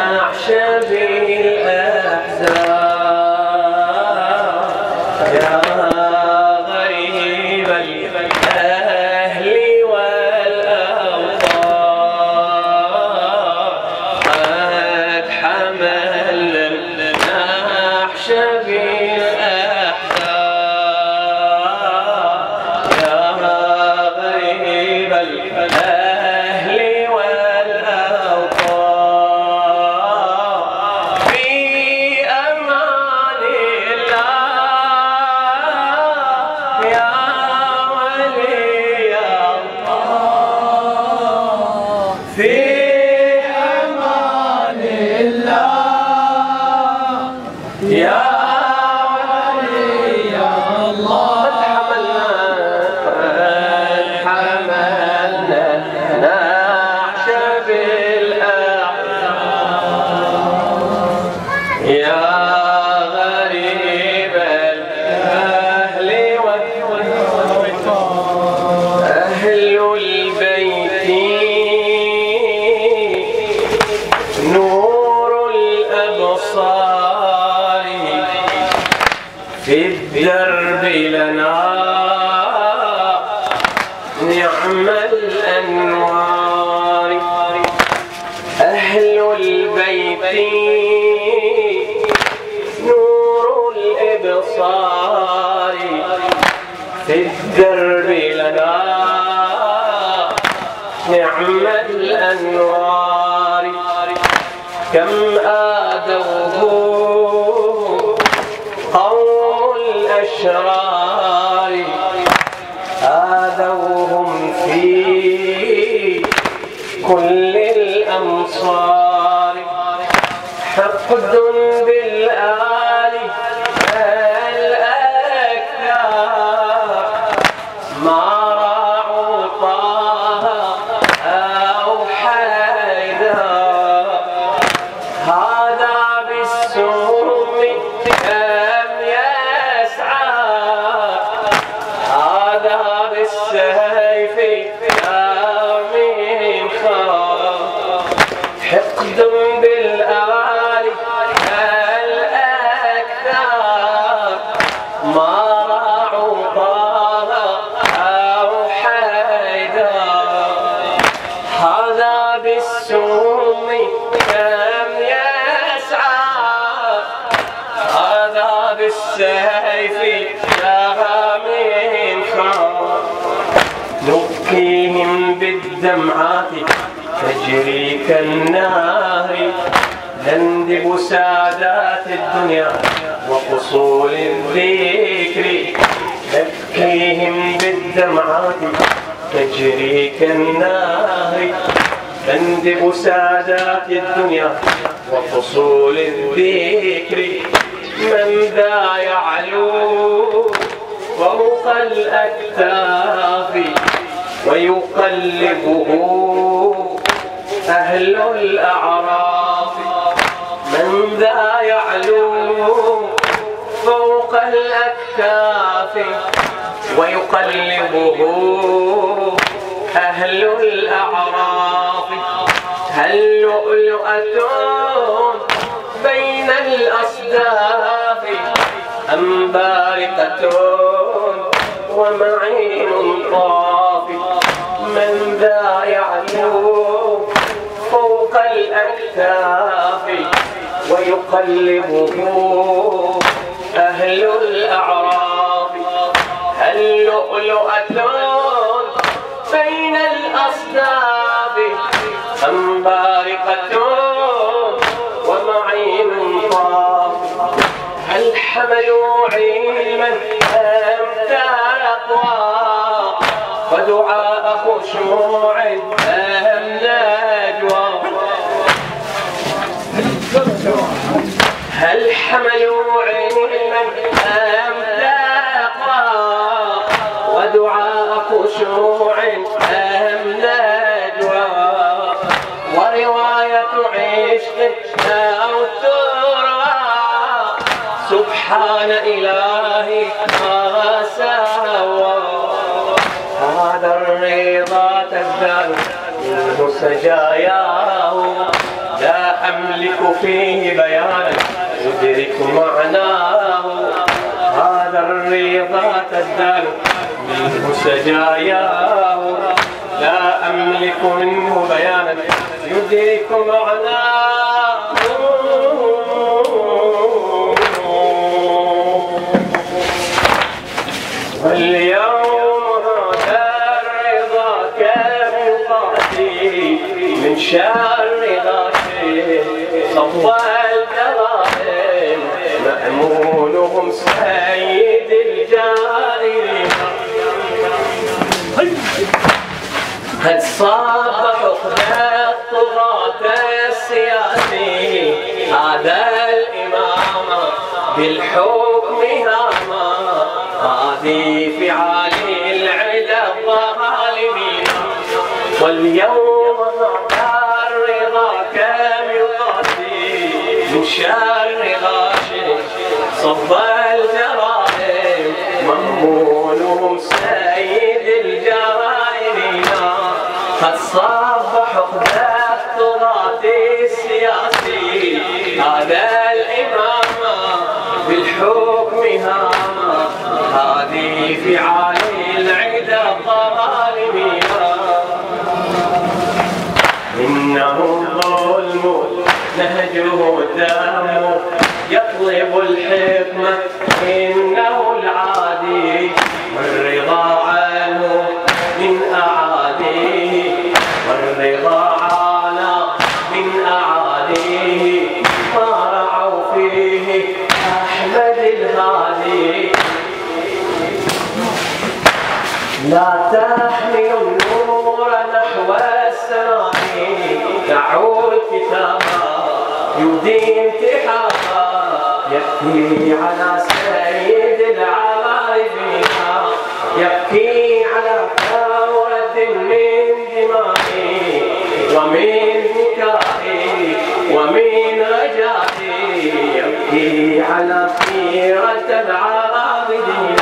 أعشبي الأحزاب يا غريب الأهل والأوطان قد حملنا أعشبي الأحزاب يا غريب الأهل في أمان الله يا ولي الله. قد حملنا نعشب الأحزاب يا غريب الأهل والوطن أهل البيت نور الأبصار في الدرب لنا نعم الأنوار. أهل البيت نور الإبصار في الدرب لنا نعم الأنوار. كم آذوه قوم الأشرار آذوهم في كل الأمصار. حقد بالآل الأكثر ما راعوا طه أو حيدر. هذا بالسم لم يسعى هذا بالسيف لم ينخر. حقد بالآل الأكثر ما راعوا طه أو حيدر. هذا بالسم لم يسعى هذا بالسيف لم ينخر. نبكيهم بالدمعات تجري كالنار نندب سادات الدنيا وفصول الذكر. نبكيهم بالدمعات تجري كالنار نندب سادات الدنيا وفصول الذكر. من ذا يعلو فوق الأكتاف ويقلبه أهل الأعراف. من ذا يعلو فوق الأكتاف ويقلبه أهل الأعراف. هل لؤلؤة بين الأصداف أم بارقة ومعين طافي. من ذا يعلو فوق الأكتاف ويقلبه أهل الأعراف. هل لؤلؤة بين الأصداف أم بارقة ومعين طافي. هل حملوا علما أم تقوى ودعاء خشوع أم نجوى. هل حملوا علما أم تقوى ودعاء خشوع أم نجوى. ورواية عشق أو تروى سبحان إلهي ما سوى. هذا الرضا تزداد منه سجاياه لا أملك فيه بيانا أدرك معناه. هذا الرضا تزداد منه سجاياه، لا أملك منه بيانا يدرك معناه. واليوم هذا الرضا كم يقاتي من شر غاشم صفى الجرائم مأمولهم سيد الجائرين. قد صاب حقد الطغاة السياسي هذا الإمام بالحكم هاما. هذه فعال العدا الظالمين. واليوم هذا الرضا كم يقاسي من شر غاشم صب الجرائم مأمولهم سيد الجائرين. قد صاب حقد الطغاة السياسي هذا الإمام بالحكم هاما. هذه فعال العدا الظالمين. إنه الظلم نهجه الدم يطلب الحكمة إنه العادي. والرضا عنه من أعاديه، والرضا عانى من أعاديه. ما رعوا فيه أحمد الهادي. لا تحملوا النور نحو السماء دعوا الكتاب يبدي امتحانا. يبكي على سيد العارفين، يبكي على ثورة من دمائي ومن بكائي ومن رجائي. يبكي على سيرة العابدين.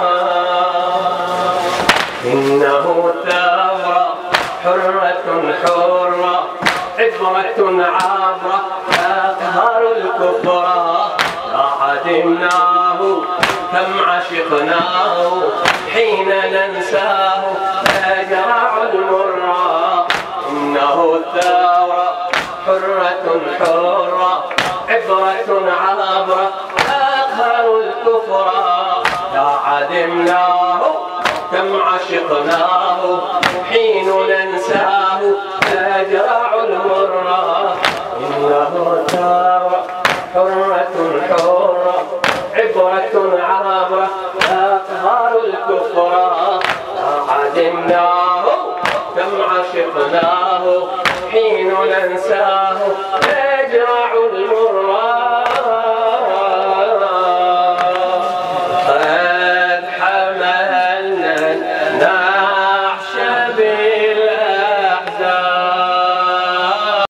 إنه ثورة حرة حرة عبرة عبرة تقهر الكفر. لا عدمناه كم عشقناه حين ننساه نجرع المرة. إنه ثورة حرة حرة عبرة عبرة تقهر الكفر. لا عدمناه كم عشقناه حين ننساه نجرع المرة. إنه ثورة حرة حرة عبرة عبرة تقهر الكفر. عدمناه كم عشقناه حين ننساه